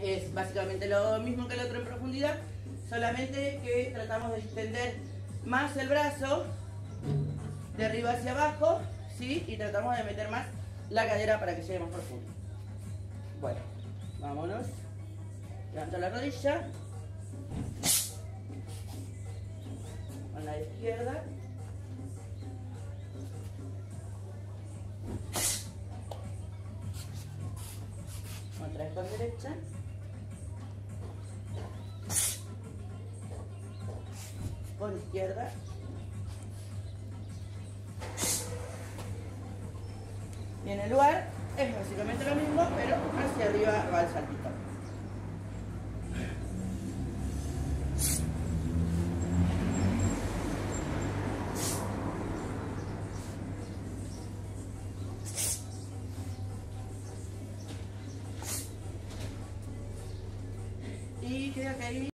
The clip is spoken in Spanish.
Es básicamente lo mismo que el otro en profundidad, solamente que tratamos de extender más el brazo de arriba hacia abajo, ¿sí? Y tratamos de meter más la cadera para que llegue más profundo. Bueno, vámonos. Levanto la rodilla. Con la izquierda. Otra vez con derecha. Con izquierda. Y en el lugar es básicamente lo mismo, pero hacia arriba va el saltito. Y queda que ahí